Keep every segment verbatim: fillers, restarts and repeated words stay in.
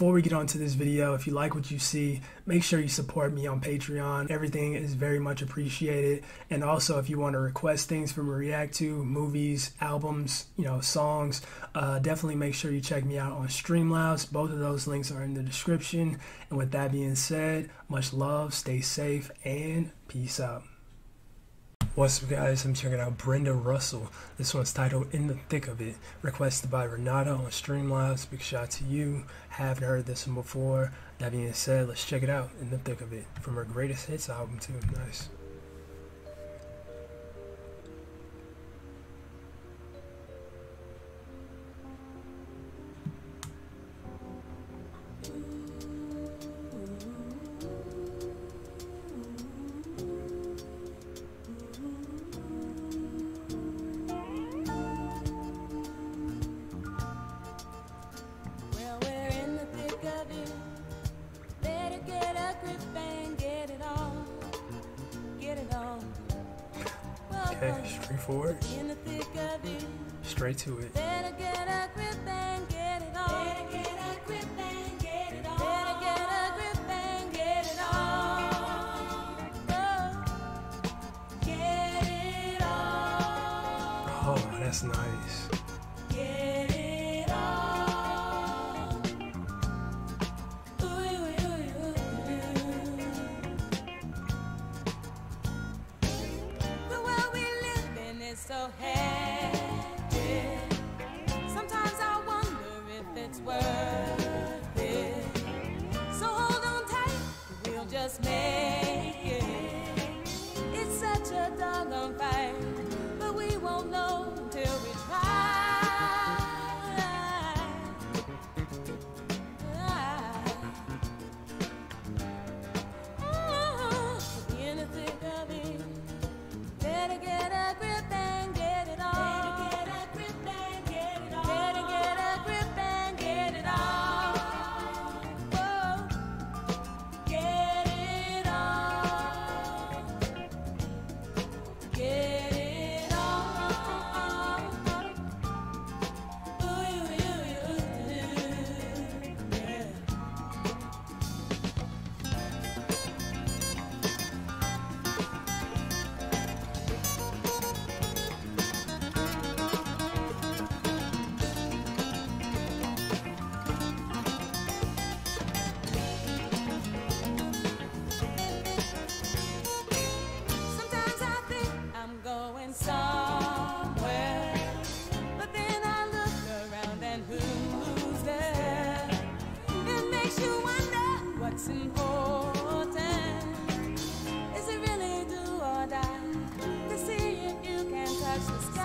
before we get on to this video, if you like what you see, make sure you support me on Patreon. Everything is very much appreciated. And also, if you want to request things for me to react to, movies, albums, you know, songs, uh, definitely make sure you check me out on Streamlabs. Both of those links are in the description. And with that being said, much love, stay safe, and peace out. What's up, guys? I'm checking out Brenda Russell. This one's titled In the Thick of It, requested by Renata on Streamlabs. Big shout out to you. Haven't heard this one before. That being said, let's check it out. In the Thick of It, from her Greatest Hits album too. Nice. Okay, straightforward. Straight to it. Better get a grip and get it on. Better get a grip and get it on. Better get a grip and get it on. Oh, get it on. Oh, that's nice. Get it on. Ooh, ooh, ooh, ooh. The world we live in is so hectic. Sometimes I wonder if it's worth it. So hold on tight, we'll just make it. It's such a doggone fight, but we won't know until we try. Ooh, in the thick of it, better get a grip and get it on. Better get a grip and get it on. Better get a grip and get it on. Whoa, get it on. Get it on. Ooh, ooh, ooh, ooh, yeah. Sometimes I think I'm going somewhere, but then I look around and who's there? It makes you wonder what's important. Is it really do or die to see if you can touch the sky?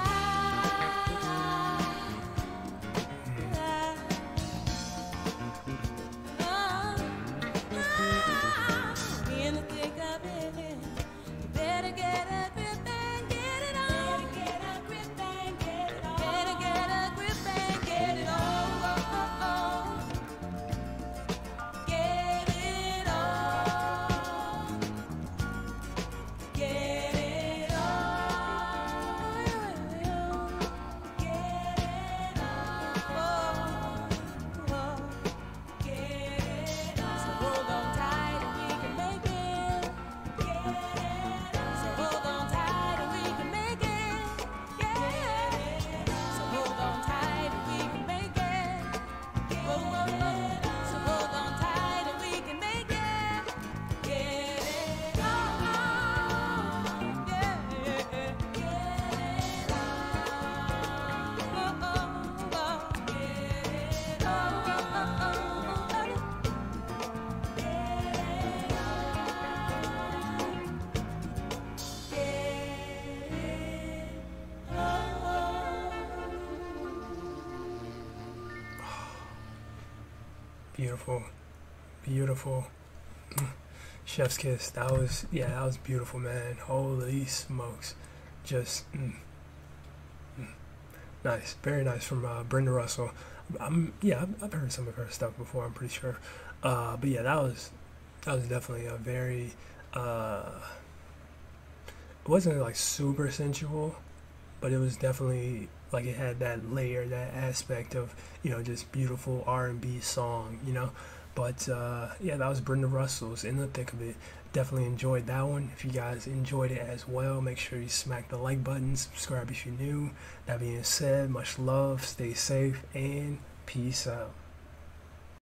Oh, oh, in the thick of it, you better get a grip and get it on. Better get a grip and get it on. Better get a grip and get it on. Oh, oh, oh. Get it on. Get it on. Get it on. Oh, oh. Get it on. So hold on tight and we can make it. Get it on. So hold on tight and we can make it. Get it on. So hold on tight and we can make it. Oh, oh, oh. So hold on tight and we can make it. Get it on. Yeah, yeah, yeah. Get it on. Oh, oh, oh. Get it on. Oh, oh, oh. Beautiful. Beautiful. Chef's kiss. That was, yeah, that was beautiful, man. Holy smokes. Just, mm, mm. Nice. Very nice from uh, Brenda Russell. I'm, yeah, I've, I've heard some of her stuff before, I'm pretty sure. Uh, but yeah, that was, that was definitely a very, uh, it wasn't like super sensual, but it was definitely like it had that layer, that aspect of, you know, just beautiful R and B song, you know. But uh, yeah, that was Brenda Russell's In the Thick of It. Definitely enjoyed that one. If you guys enjoyed it as well, make sure you smack the like button, subscribe if you're new. That being said, much love, stay safe, and peace out.